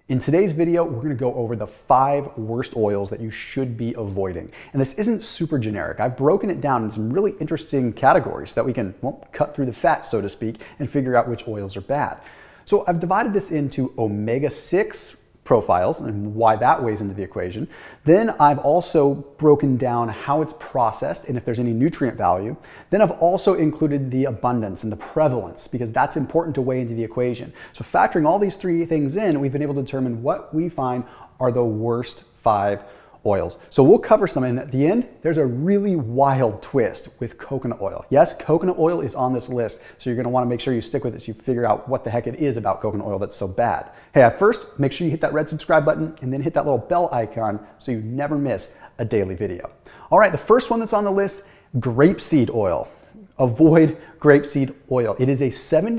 In today's video, we're gonna go over the 5 worst oils that you should be avoiding. And this isn't super generic. I've broken it down in some really interesting categories that we can, well, cut through the fat, so to speak, and figure out which oils are bad. So I've divided this into omega-6 profiles and why that weighs into the equation. Then I've also broken down how it's processed and if there's any nutrient value. Then I've also included the abundance and the prevalence because that's important to weigh into the equation. So factoring all these 3 things in, we've been able to determine what we find are the worst 5 oils. So we'll cover some, and at the end, there's a really wild twist with coconut oil. Yes, coconut oil is on this list, so you're gonna wanna make sure you stick with it so you figure out what the heck it is about coconut oil that's so bad. Hey, at first, make sure you hit that red subscribe button and then hit that little bell icon so you never miss a daily video. All right, the first one that's on the list, grapeseed oil. Avoid grapeseed oil. It is a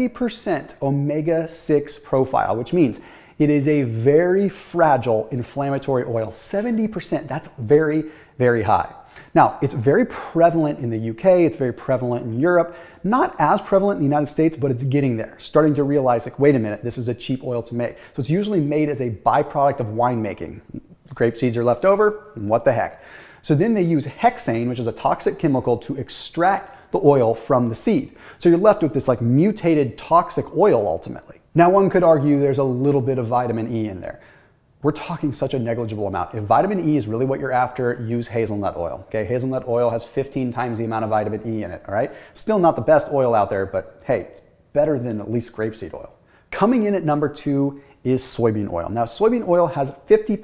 70% omega-6 profile, which means it is a very fragile inflammatory oil. 70%, that's very, very high. Now, it's very prevalent in the UK, it's very prevalent in Europe, not as prevalent in the United States, but it's getting there. Starting to realize, like, wait a minute, this is a cheap oil to make. So it's usually made as a byproduct of winemaking. Grape seeds are left over, and what the heck. So then they use hexane, which is a toxic chemical, to extract the oil from the seed. So you're left with this like mutated toxic oil ultimately. Now, one could argue there's a little bit of vitamin E in there. We're talking such a negligible amount. If vitamin E is really what you're after, use hazelnut oil. Okay, hazelnut oil has 15 times the amount of vitamin E in it, all right? Still not the best oil out there, but hey, it's better than at least grapeseed oil. Coming in at number 2 is soybean oil. Now, soybean oil has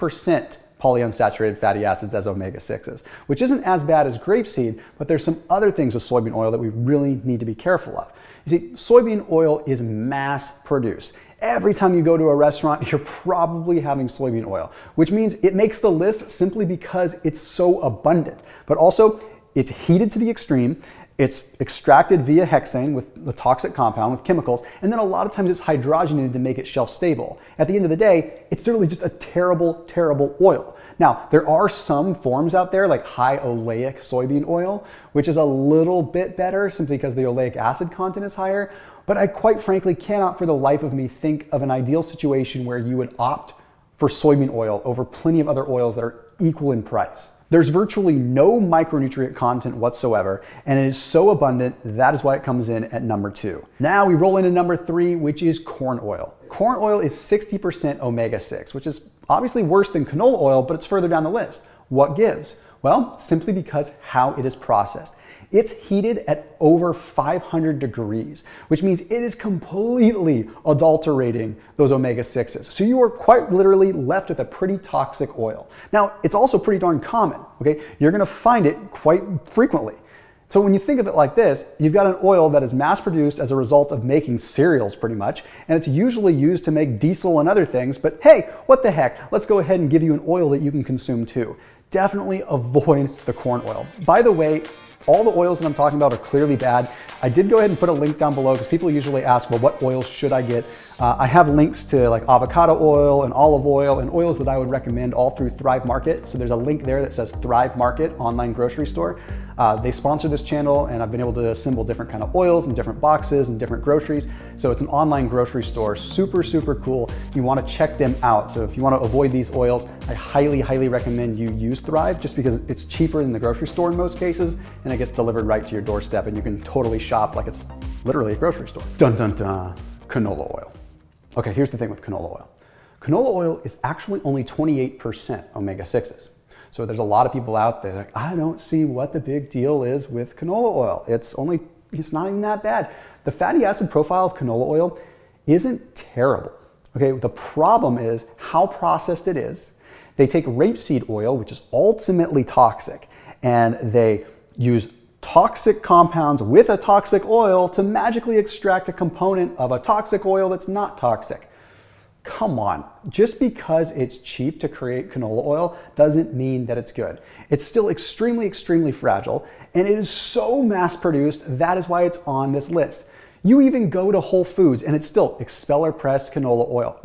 50% polyunsaturated fatty acids as omega-6s, which isn't as bad as grapeseed, but there's some other things with soybean oil that we really need to be careful of. You see, soybean oil is mass produced. Every time you go to a restaurant, you're probably having soybean oil, which means it makes the list simply because it's so abundant. But also, it's heated to the extreme, it's extracted via hexane with the toxic compound with chemicals, and then a lot of times it's hydrogenated to make it shelf stable. At the end of the day, it's literally just a terrible, terrible oil. Now, there are some forms out there like high oleic soybean oil, which is a little bit better simply because the oleic acid content is higher, but I quite frankly cannot for the life of me think of an ideal situation where you would opt for soybean oil over plenty of other oils that are equal in price. There's virtually no micronutrient content whatsoever, and it is so abundant, that is why it comes in at number 2. Now we roll into number 3, which is corn oil. Corn oil is 60% omega-6, which is obviously worse than canola oil, but it's further down the list. What gives? Well, simply because how it is processed. It's heated at over 500 degrees, which means it is completely adulterating those omega-6s. So you are quite literally left with a pretty toxic oil. Now, it's also pretty darn common, okay? You're gonna find it quite frequently. So when you think of it like this, you've got an oil that is mass produced as a result of making cereals pretty much, and it's usually used to make diesel and other things, but hey, what the heck? Let's go ahead and give you an oil that you can consume too. Definitely avoid the corn oil. By the way, all the oils that I'm talking about are clearly bad. I did go ahead and put a link down below because people usually ask, well, what oils should I get? I have links to like avocado oil and olive oil and oils that I would recommend all through Thrive Market. So there's a link there that says Thrive Market online grocery store. They sponsor this channel and I've been able to assemble different kind of oils and different boxes and different groceries. So it's an online grocery store, super, super cool. You wanna check them out. So if you wanna avoid these oils, I highly, highly recommend you use Thrive just because it's cheaper than the grocery store in most cases and it gets delivered right to your doorstep and you can totally shop like it's literally a grocery store. Dun, dun, dun, canola oil. Okay, here's the thing with canola oil. Canola oil is actually only 28% omega-6s. So there's a lot of people out there like, I don't see what the big deal is with canola oil. It's not even that bad. The fatty acid profile of canola oil isn't terrible. Okay, the problem is how processed it is. They take rapeseed oil, which is ultimately toxic, and they use toxic compounds with a toxic oil to magically extract a component of a toxic oil that's not toxic. Come on, just because it's cheap to create canola oil doesn't mean that it's good. It's still extremely, extremely fragile, and it is so mass produced, that is why it's on this list. You even go to Whole Foods and it's still expeller pressed canola oil, which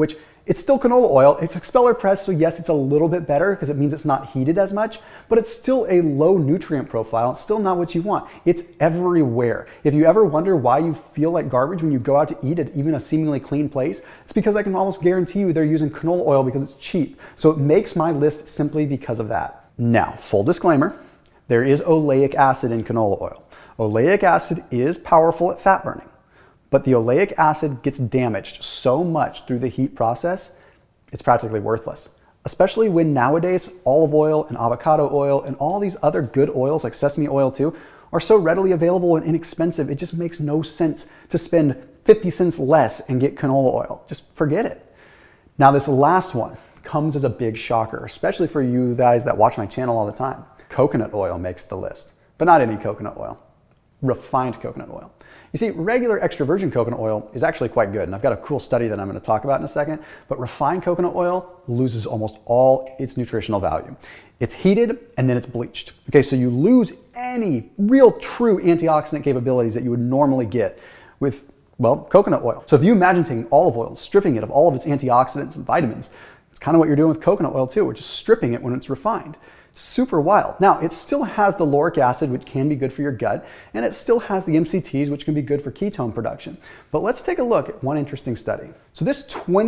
It's still canola oil. It's expeller pressed, so yes, it's a little bit better because it means it's not heated as much, but it's still a low nutrient profile. It's still not what you want. It's everywhere. If you ever wonder why you feel like garbage when you go out to eat at even a seemingly clean place, it's because I can almost guarantee you they're using canola oil because it's cheap. So it makes my list simply because of that. Now, full disclaimer, there is oleic acid in canola oil. Oleic acid is powerful at fat burning. But the oleic acid gets damaged so much through the heat process, it's practically worthless. Especially when nowadays olive oil and avocado oil and all these other good oils like sesame oil too are so readily available and inexpensive, it just makes no sense to spend 50 cents less and get canola oil. Just forget it. Now this last one comes as a big shocker, especially for you guys that watch my channel all the time. Coconut oil makes the list, but not any coconut oil. Refined coconut oil. You see, regular extra virgin coconut oil is actually quite good, and I've got a cool study that I'm going to talk about in a second, but refined coconut oil loses almost all its nutritional value. It's heated and then it's bleached. Okay, so you lose any real true antioxidant capabilities that you would normally get with, well, coconut oil. So if you imagine taking olive oil and stripping it of all of its antioxidants and vitamins, it's kind of what you're doing with coconut oil too, which is stripping it when it's refined. Super wild. Now, it still has the lauric acid, which can be good for your gut, and it still has the MCTs, which can be good for ketone production. But let's take a look at one interesting study. So this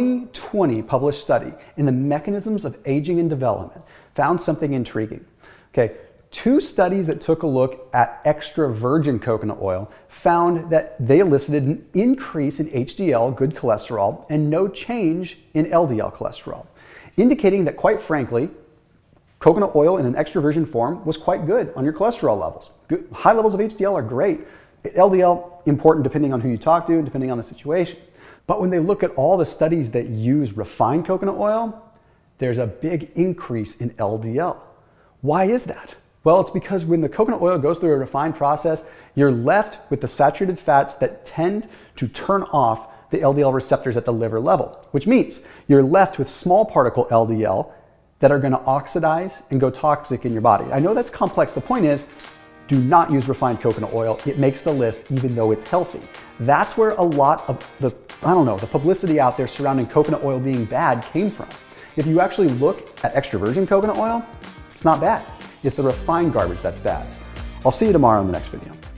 2020 published study in the mechanisms of aging and development found something intriguing. Okay, 2 studies that took a look at extra virgin coconut oil found that they elicited an increase in HDL, good cholesterol, and no change in LDL cholesterol, indicating that, quite frankly, coconut oil in an extra virgin form was quite good on your cholesterol levels. Good. High levels of HDL are great. LDL, important depending on who you talk to, depending on the situation. But when they look at all the studies that use refined coconut oil, there's a big increase in LDL. Why is that? Well, it's because when the coconut oil goes through a refined process, you're left with the saturated fats that tend to turn off the LDL receptors at the liver level, which means you're left with small particle LDL that are going to oxidize and go toxic in your body. I know that's complex. The point is, do not use refined coconut oil. It makes the list even though it's healthy. That's where a lot of the publicity out there surrounding coconut oil being bad came from. If you actually look at extra virgin coconut oil, it's not bad. It's the refined garbage that's bad. I'll see you tomorrow in the next video.